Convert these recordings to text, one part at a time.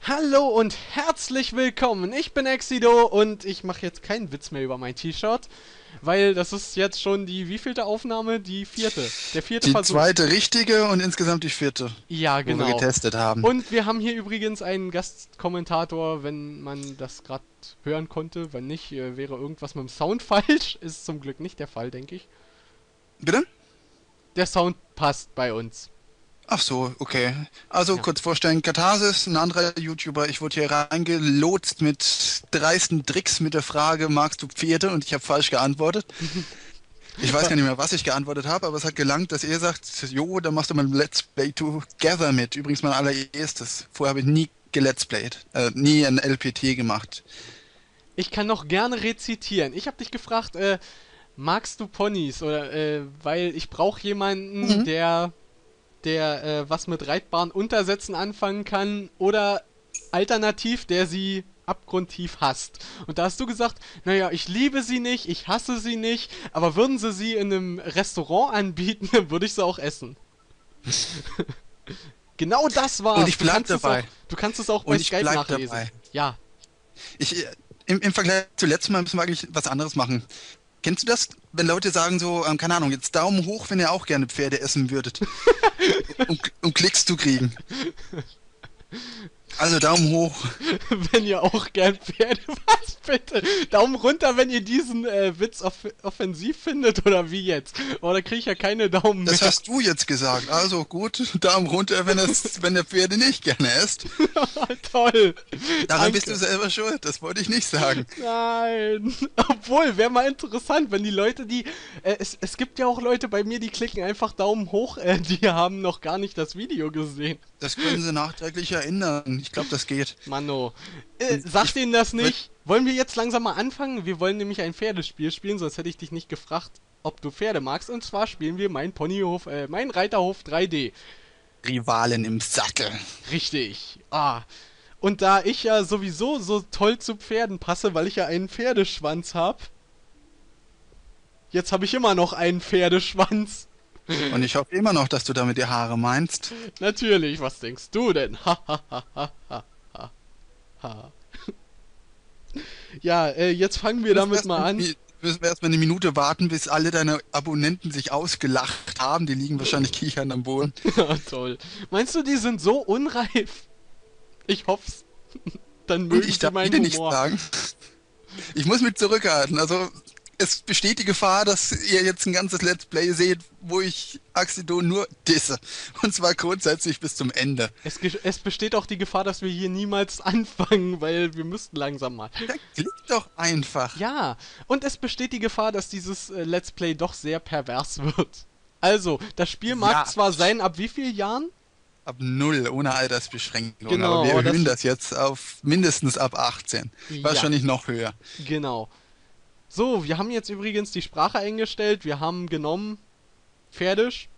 Hallo und herzlich willkommen. Ich bin Exido und ich mache jetzt keinen Witz mehr über mein T-Shirt, weil das ist jetzt schon die wievielte Aufnahme? Die vierte. Der vierte Die Versuch. zweite richtige und insgesamt die vierte, Ja, wo wir genau. getestet haben. Und wir haben hier übrigens einen Gastkommentator, wenn man das gerade hören konnte. Wenn nicht, wäre irgendwas mit dem Sound falsch. Ist zum Glück nicht der Fall, denke ich. Bitte? Der Sound passt bei uns. Ach so, okay. Also Ja. kurz vorstellen, Katharsis, ein anderer YouTuber. Ich wurde hier reingelotst mit dreisten Tricks mit der Frage, magst du Pferde? Und ich habe falsch geantwortet. Ich weiß gar nicht mehr, was ich geantwortet habe, aber es hat gelangt, dass er sagt, jo, dann machst du mal ein Let's Play Together mit. Übrigens mein allererstes. Vorher habe ich nie gelet's played, nie ein LPT gemacht. Ich kann noch gerne rezitieren. Ich habe dich gefragt, magst du Ponys? Oder, weil ich brauche jemanden, Mhm. der was mit reitbaren Untersätzen anfangen kann oder alternativ, der sie abgrundtief hasst. Und da hast du gesagt, naja, ich liebe sie nicht, ich hasse sie nicht, aber würden sie in einem Restaurant anbieten, dann würde ich sie auch essen. Genau das Und war's. ich bleib dabei. Du kannst es auch bei Und ich Skype bleib nachlesen. dabei. Ja. Im Vergleich zu letztem Mal müssen wir eigentlich was anderes machen. Kennst du das, wenn Leute sagen so, keine Ahnung, jetzt Daumen hoch, wenn ihr auch gerne Pferde essen würdet, um Klicks zu kriegen? Also Daumen hoch. Wenn ihr auch gern Pferde, was bitte? Daumen runter, wenn ihr diesen Witz offensiv findet, oder wie jetzt? Oh, da krieg ich ja keine Daumen Das mehr. hast du jetzt gesagt. Also gut, Daumen runter, wenn der Pferde nicht gerne isst. Toll. Daran Danke. bist du selber schuld. Das wollte ich nicht sagen. Nein. Obwohl, wäre mal interessant, wenn die Leute, es gibt ja auch Leute bei mir, die klicken einfach Daumen hoch, die haben noch gar nicht das Video gesehen. Das können sie nachträglich erinnern. Ich glaube, das geht. Mano. Und Sag ich denen das würd- nicht. Wollen wir jetzt langsam mal anfangen? Wir wollen nämlich ein Pferdespiel spielen, sonst hätte ich dich nicht gefragt, ob du Pferde magst. Und zwar spielen wir mein Reiterhof 3D. Rivalen im Sattel. Richtig. Ah. Und da ich ja sowieso so toll zu Pferden passe, weil ich ja einen Pferdeschwanz habe, jetzt habe ich immer noch einen Pferdeschwanz. Und ich hoffe immer noch, dass du damit die Haare meinst. Natürlich, was denkst du denn? Ha, ha, ha, ha, ha, ha, ha. Ja, jetzt fangen wir damit mal an. Müssen wir erstmal eine Minute warten, bis alle deine Abonnenten sich ausgelacht haben. Die liegen wahrscheinlich kichern am Boden. Ja, toll. Meinst du, die sind so unreif? Ich hoff's. Dann Und mögen ich sie darf meinen wieder nichts Humor. sagen. Ich muss mich zurückhalten. Also es besteht die Gefahr, dass ihr jetzt ein ganzes Let's Play seht, wo ich Axido nur disse. Und zwar grundsätzlich bis zum Ende. Es besteht auch die Gefahr, dass wir hier niemals anfangen, weil wir müssten langsam mal. Ja, klick doch einfach. Ja, und es besteht die Gefahr, dass dieses Let's Play doch sehr pervers wird. Also, das Spiel mag Ja. zwar sein, ab wie vielen Jahren? Ab 0, ohne Altersbeschränkung. Genau, Aber wir aber erhöhen das jetzt auf mindestens ab 18. Ja. Wahrscheinlich noch höher. Genau. So, wir haben jetzt übrigens die Sprache eingestellt. Wir haben genommen Pferdisch.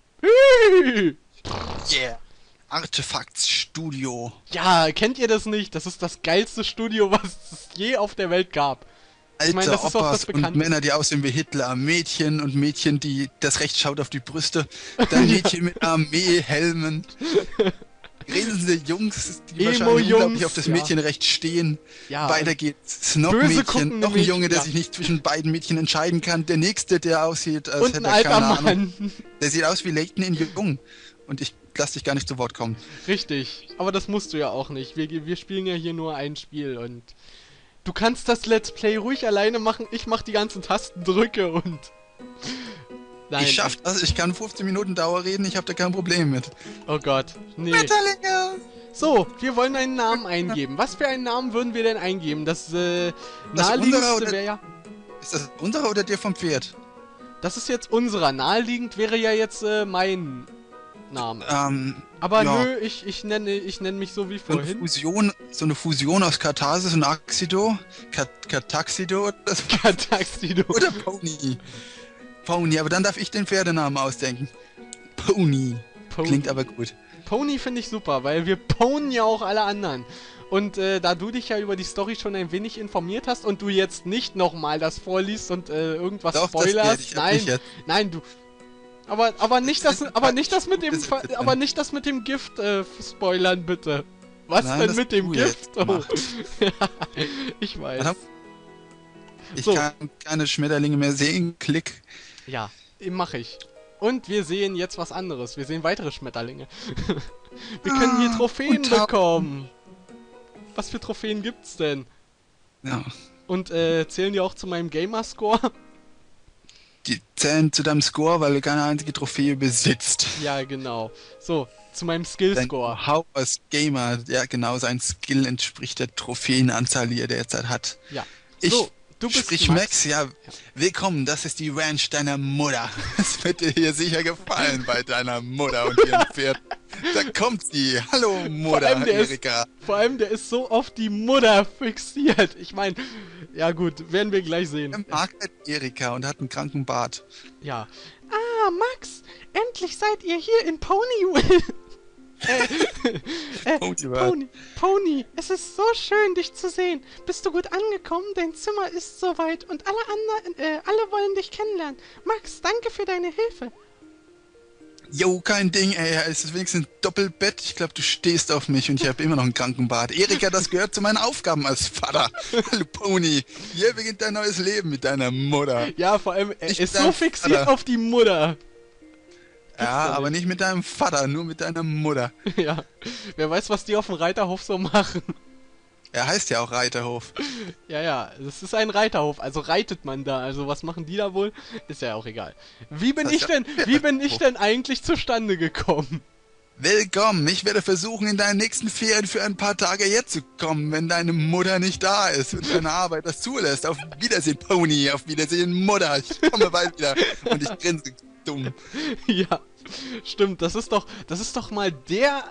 Yeah. Artefaktsstudio. Ja, kennt ihr das nicht? Das ist das geilste Studio, was es je auf der Welt gab. Ich meine, Alte das ist auch das Opas und Bekannte. Männer, die aussehen wie Hitler, und Mädchen, die das Recht schaut auf die Brüste, dann Mädchen mit Armeehelmen, grinsende Jungs, die wahrscheinlich Emo-Jungs, unglaublich auf das ja. Mädchenrecht stehen. Ja, Weiter geht's. böse Snob-Mädchen, guckende noch ein Mädchen, Junge, der ja. sich nicht zwischen beiden Mädchen entscheiden kann. Der nächste, der aussieht, als und hätte ein er keine alter Ahnung. Mann. Der sieht aus wie Leighton in Jung. Und ich lass dich gar nicht zu Wort kommen. Richtig. Aber das musst du ja auch nicht. Wir spielen ja hier nur ein Spiel und du kannst das Let's Play ruhig alleine machen. Ich mach die ganzen Tastendrücke und... Nein. Ich schaff das, ich kann 15 Minuten Dauer reden, ich habe da kein Problem mit. Oh Gott. Nee. Schmetterlinge! So, wir wollen einen Namen eingeben. Was für einen Namen würden wir denn eingeben? Das unserer naheliegendste oder- wäre ja... Ist das unserer oder der vom Pferd? Das ist jetzt unserer. Naheliegend wäre ja jetzt mein Name. Aber ja. nö, ich nenne mich so wie vorhin. So eine Fusion aus Katharsis und Axido. Kataxido oder so. Kataxido. Oder Pony. Pony, aber dann darf ich den Pferdenamen ausdenken. Pony. Pony. Klingt aber gut. Pony finde ich super, weil wir ponen ja auch alle anderen. Und da du dich ja über die Story schon ein wenig informiert hast und du jetzt nicht nochmal das vorliest und irgendwas Doch, das werd spoilerst, ich ab nicht jetzt. nein, du. Aber nicht das mit dem Gift spoilern, bitte. Was Nein, denn das mit dem du Gift? jetzt Oh. gemacht. Ich weiß. Verdammt. Ich So. kann keine Schmetterlinge mehr sehen. Klick. Ja, mache ich. Und wir sehen jetzt was anderes. Wir sehen weitere Schmetterlinge. Wir können hier Trophäen und Tauben. bekommen. Was für Trophäen gibt's denn? Ja. Und zählen die auch zu meinem Gamerscore? Die zählen zu deinem Score, weil du keine einzige Trophäe besitzt. Ja, genau. So, zu meinem Dein Skillscore. Haupt als Gamer, ja genau, sein Skill entspricht der Trophäenanzahl, die er derzeit hat. Ja. Ich, So, du bist sprich Max, ja, willkommen, das ist die Ranch deiner Mutter. Es wird dir hier sicher gefallen bei deiner Mutter und ihrem Pferd. Da kommt sie. Hallo Mutter, Erika. Vor allem, der ist so auf die Mutter fixiert. Ich meine, ja gut, werden wir gleich sehen. Er mag halt Erika und hat einen kranken Bart. Ja. Ah, Max, endlich seid ihr hier in Ponyville. Pony, es ist so schön, dich zu sehen. Bist du gut angekommen? Dein Zimmer ist soweit und alle anderen, alle wollen dich kennenlernen. Max, danke für deine Hilfe. Jo, kein Ding, ey, es ist wenigstens ein Doppelbett. Ich glaube, du stehst auf mich und ich habe immer noch einen kranken Bart. Erika, das gehört zu meinen Aufgaben als Vater. Hallo Pony, hier beginnt dein neues Leben mit deiner Mutter. Ja, vor allem, er Ich ist bin so dein fixiert Vater. auf die Mutter. Ja, aber nicht mit deinem Vater, nur mit deiner Mutter. Ja, wer weiß, was die auf dem Reiterhof so machen. Er heißt ja auch Reiterhof. Ja, das ist ein Reiterhof, also reitet man da. Also was machen die da wohl? Ist ja auch egal. Wie bin ich denn eigentlich zustande gekommen? Willkommen, ich werde versuchen, in deinen nächsten Ferien für ein paar Tage jetzt zu kommen, wenn deine Mutter nicht da ist und deine Arbeit das zulässt. Auf Wiedersehen, Pony, auf Wiedersehen, Mutter. Ich komme bald wieder und ich grinse dumm. Ja, stimmt, das ist doch mal der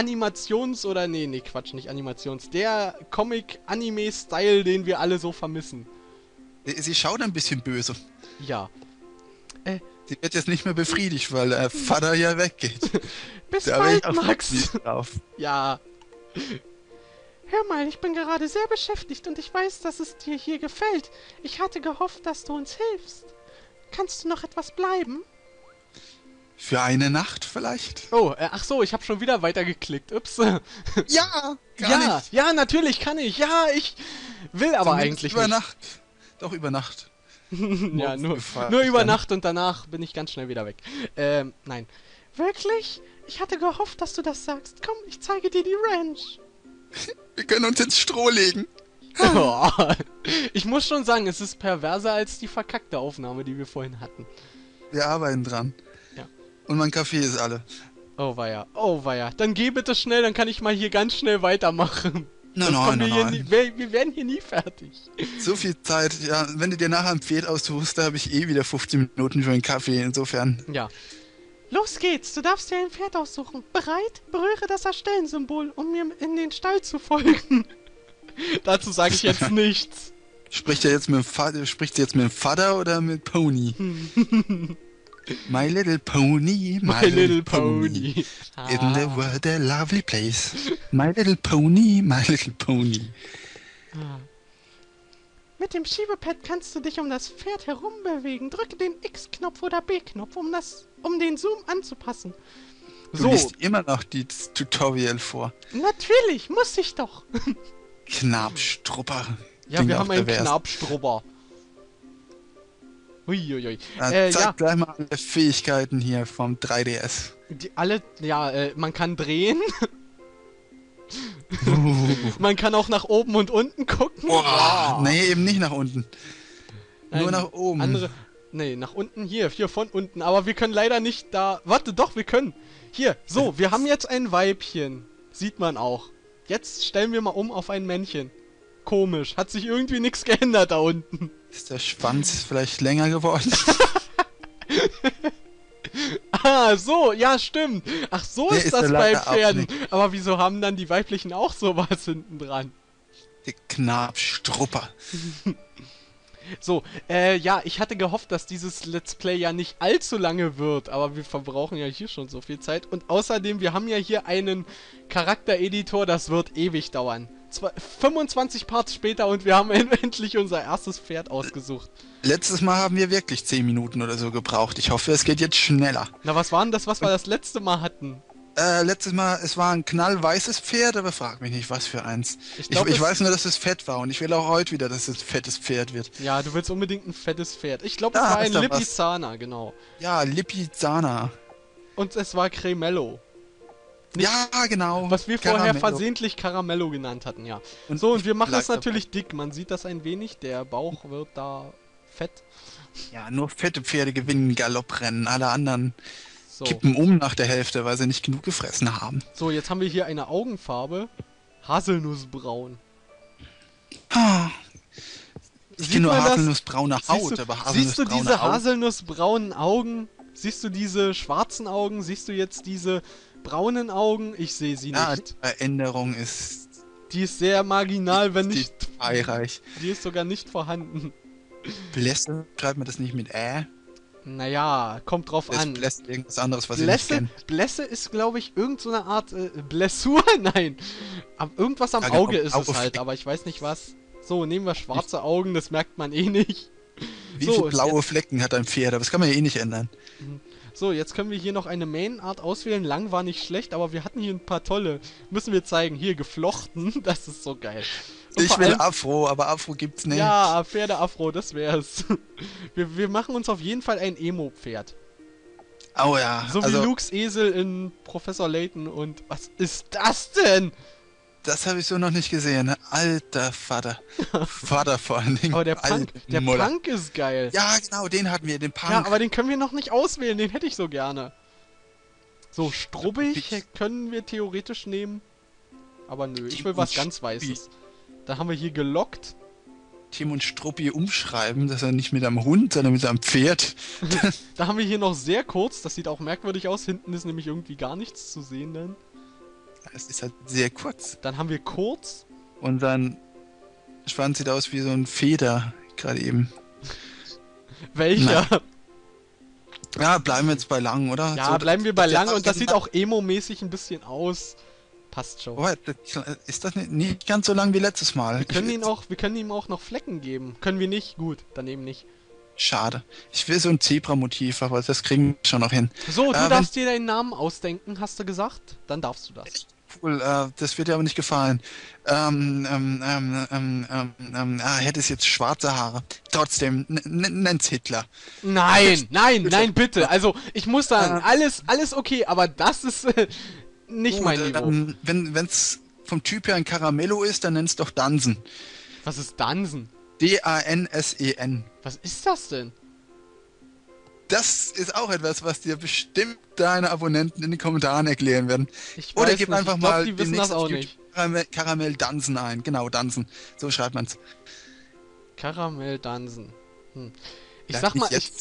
der Comic-Anime-Style, den wir alle so vermissen. Sie schaut ein bisschen böse. Ja. Sie wird jetzt nicht mehr befriedigt, weil der Vater ja weggeht. Bis Da bin ich bald, auch Max. nicht drauf. Ja. Hör mal, ich bin gerade sehr beschäftigt und ich weiß, dass es dir hier gefällt. Ich hatte gehofft, dass du uns hilfst. Kannst du noch etwas bleiben? Für eine Nacht vielleicht? Oh, ach so, ich habe schon wieder weitergeklickt. Ups. Ja, gar nicht. Ja, natürlich kann ich. Ja, ich will aber Zumindest eigentlich über nicht. Nacht. Doch, über Nacht. Ja, nur gefragt, über dann. Nacht und danach bin ich ganz schnell wieder weg. Nein. Wirklich? Ich hatte gehofft, dass du das sagst. Komm, ich zeige dir die Ranch. Wir können uns ins Stroh legen. Oh, ich muss schon sagen, es ist perverser als die verkackte Aufnahme, die wir vorhin hatten. Wir arbeiten dran. Ja. Und mein Kaffee ist alle. Oh weia. Dann geh bitte schnell, dann kann ich mal hier ganz schnell weitermachen. Nein, Sonst kommen nein, wir nein. wir werden hier nie fertig. So viel Zeit, ja, wenn du dir nachher ein Pferd aussuchst, da habe ich eh wieder 15 Minuten für einen Kaffee, insofern. Ja. Los geht's, du darfst dir ein Pferd aussuchen. Bereit? Berühre das Erstellen-Symbol, um mir in den Stall zu folgen. Dazu sage ich jetzt nichts. Spricht sie jetzt mit dem Vater oder mit Pony? My little pony, My little pony. In the world a lovely place. My little pony, my little pony. Mit dem Schiebepad kannst du dich um das Pferd herum bewegen. Drücke den X-Knopf oder B-Knopf, um den Zoom anzupassen. Du liest immer noch das Tutorial vor. Natürlich, muss ich doch. Knabstrupper. Ja, Klingt wir auch haben einen pervers. Knabstrubber. Huiuiui. Zeig gleich mal alle Fähigkeiten hier vom 3DS. Man kann drehen. Man kann auch nach oben und unten gucken. Nee, eben nicht nach unten. Nur Nein, nach oben. Nach unten hier von unten. Aber wir können leider nicht da... Warte, doch, wir können. Hier, so, wir haben jetzt ein Weibchen. Sieht man auch. Jetzt stellen wir mal um auf ein Männchen. Komisch, hat sich irgendwie nichts geändert da unten. Ist der Schwanz vielleicht länger geworden? Ah, so, ja, stimmt. Ach, so Nee, ist ist das der bei leider auch Pferden. nicht. Aber wieso haben dann die weiblichen auch sowas hinten dran? Der Knabstrupper. So, ich hatte gehofft, dass dieses Let's Play ja nicht allzu lange wird, aber wir verbrauchen ja hier schon so viel Zeit. Und außerdem, wir haben ja hier einen Charaktereditor, das wird ewig dauern. 25 Parts später und wir haben endlich unser erstes Pferd ausgesucht. Letztes Mal haben wir wirklich 10 Minuten oder so gebraucht. Ich hoffe, es geht jetzt schneller. Na, was war denn das, was wir das letzte Mal hatten? Letztes Mal, es war ein knallweißes Pferd, aber frag mich nicht, was für eins. Ich glaube, Ich weiß nur, dass es fett war und ich will auch heute wieder, dass es ein fettes Pferd wird. ja, du willst unbedingt ein fettes Pferd. Ich glaube, es Da war ein ist doch was. Lipizzaner, genau. Ja, Lipizzaner. Und es war Cremello. Nicht- Ja, genau. Was wir vorher Caramello. versehentlich Caramello genannt hatten, ja. Und So, und wir machen es bleib natürlich dick. Man sieht das ein wenig. Der Bauch wird da fett. Ja, nur fette Pferde gewinnen Galopprennen. Alle anderen So. kippen um nach der Hälfte, weil sie nicht genug gefressen haben. So, jetzt haben wir hier eine Augenfarbe. Haselnussbraun. Ah, ich Sieht kenne nur man das? haselnussbraune Haut, aber Siehst du haselnussbraune diese Augen. haselnussbraunen Augen? Siehst du diese schwarzen Augen? Siehst du jetzt diese braunen Augen? Ich sehe sie Ja, nicht. die Veränderung ist Die ist sehr marginal, wenn nicht. detailreich. Die ist sogar nicht vorhanden. Blässe, schreibt man das nicht mit Naja, kommt drauf Das an. Blässe irgendwas anderes, was ich nicht Blässe, kenne. Blässe ist, glaube ich, irgend so eine Art Blessur? Nein. Irgendwas am Ja, genau, Auge ist es Augefleck. halt, aber ich weiß nicht was. So, nehmen wir schwarze Augen, das merkt man eh nicht. Wie So, viele blaue Flecken hat ein Pferd? Aber das kann man ja eh nicht ändern. So, jetzt können wir hier noch eine Main-Art auswählen. Lang war nicht schlecht, aber wir hatten hier ein paar tolle. Müssen wir zeigen. Hier, geflochten. Das ist so geil. Und Ich vor will allem- Afro, aber Afro gibt's nicht. Ja, Pferde-Afro, das wär's. Wir machen uns auf jeden Fall ein Emo-Pferd. Oh ja, So wie also Lukes Esel in Professor Layton und... Was ist das denn? das habe ich so noch nicht gesehen. Alter Vater. Vater vor allen Dingen. Aber der Punk, Alte der Mutter. Punk ist geil. Ja, genau, den hatten wir, den Punk. Ja, aber den können wir noch nicht auswählen, den hätte ich so gerne. So, strubbig können wir theoretisch nehmen. Aber nö, ich will was ganz Weißes. Da haben wir hier gelockt. Tim und Struppi umschreiben, dass er nicht mit einem Hund, sondern mit einem Pferd. Da haben wir hier noch sehr kurz, das sieht auch merkwürdig aus. Hinten ist nämlich irgendwie gar nichts zu sehen dann. Es ist halt sehr kurz. Dann haben wir kurz. Und sein Schwanz sieht aus wie so ein Feder, gerade eben. Welcher? Ja, bleiben wir jetzt bei lang, oder? Ja, So, bleiben wir bei das- lang und das sieht auch emo-mäßig ein bisschen aus. Passt schon. Oh, ist das nicht ganz so lang wie letztes Mal? Wir können ihm auch noch Flecken geben. Können wir nicht? Gut, dann eben nicht. Schade. Ich will so ein Zebra-Motiv, aber das kriegen wir schon noch hin. So, du wenn- darfst dir deinen Namen ausdenken, hast du gesagt? Dann darfst du das. Cool, das wird dir aber nicht gefallen. Hätte es jetzt schwarze Haare. Trotzdem, nenn's Hitler. Nein, nein, bitte. Also, ich muss sagen, alles okay, aber das ist nicht Gut, mein Niveau. wenn's vom Typ her ein Caramello ist, dann nenn's doch Dansen. Was ist Dansen? D-A-N-S-E-N. Was ist das denn? Das ist auch etwas, was dir bestimmt deine Abonnenten in den Kommentaren erklären werden. Ich Oder weiß gib nicht, einfach ich glaub, mal die wissen demnächst das auch auf nicht. YouTube Karamell Dansen ein. Genau, Dansen. So schreibt man's. Karamell Dansen. Ich Ja, sag mal, nicht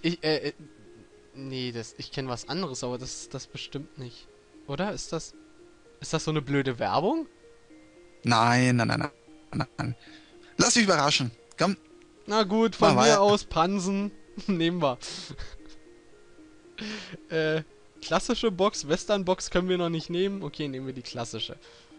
nee, ich kenne was anderes, aber das bestimmt nicht. Oder? Ist das so eine blöde Werbung? Nein. Lass dich überraschen. Komm. Na gut, von Mach mir weiter. aus Pansen. Nehmen wir. Klassische Box, Western-Box können wir noch nicht nehmen. Okay, nehmen wir die klassische.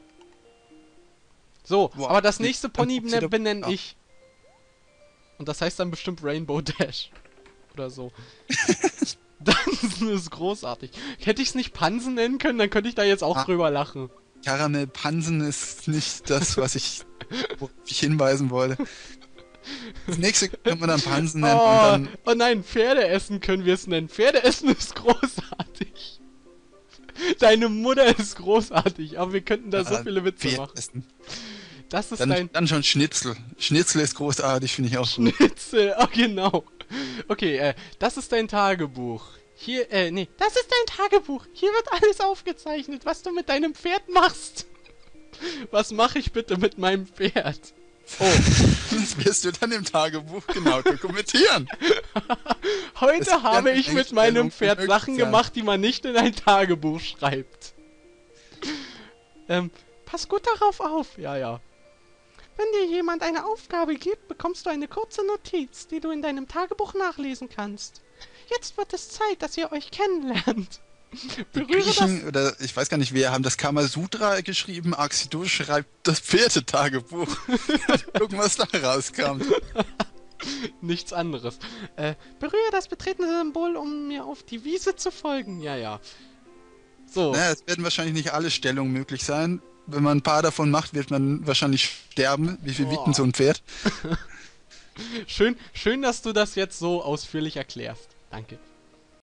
So, Boah, aber das nee, nächste dann Pony guckst du da- benenne ja. ich. Und das heißt dann bestimmt Rainbow Dash. Oder so. Dansen ist großartig. Hätte ich es nicht Pansen nennen können, dann könnte ich da jetzt auch Ah. drüber lachen. Karamell Pansen ist nicht das, worauf ich hinweisen wollte. Das nächste können wir dann Pansen nennen und dann. Oh nein, Pferdeessen können wir es nennen. Pferdeessen ist großartig. Deine Mutter ist großartig, aber wir könnten da so viele Witze Pferd machen. essen. Das ist dein Dann schon Schnitzel. Schnitzel ist großartig, finde ich auch gut. Schnitzel. Oh, genau. Okay, das ist dein Tagebuch. Hier, nee, das ist dein Tagebuch. Hier wird alles aufgezeichnet, was du mit deinem Pferd machst. Was mache ich bitte mit meinem Pferd? Oh, Das wirst du dann im Tagebuch genau dokumentieren. heute Das habe werden ich mit meinem Einstellungen Pferd möglich Sachen sein. gemacht, die man nicht in ein Tagebuch schreibt. Pass gut darauf auf. Ja. Wenn dir jemand eine Aufgabe gibt, bekommst du eine kurze Notiz, die du in deinem Tagebuch nachlesen kannst. Jetzt wird es Zeit, dass ihr euch kennenlernt. Berühre das... Griechen, oder ich weiß gar nicht, wer haben das Kamasutra geschrieben. Axidu schreibt das Pferdetagebuch. Gucken, was da rauskam. Nichts anderes. Berühre das betretene Symbol, um mir auf die Wiese zu folgen. Ja. So. Naja, es werden wahrscheinlich nicht alle Stellungen möglich sein. Wenn man ein paar davon macht, wird man wahrscheinlich sterben. Wie viel wiegt denn so ein Pferd? Schön, dass du das jetzt so ausführlich erklärst. Danke.